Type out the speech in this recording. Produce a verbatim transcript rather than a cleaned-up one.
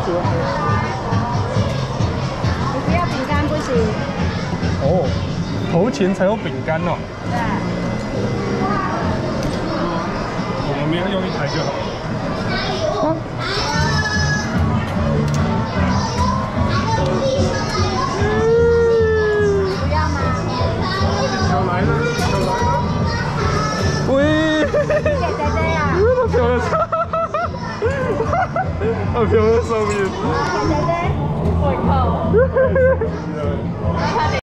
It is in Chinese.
你不要饼干不行。 哦，投钱才有饼干哦。 对。 我们没有用一台就好。啊 喂，他飘在上，他飘在上面。 我靠！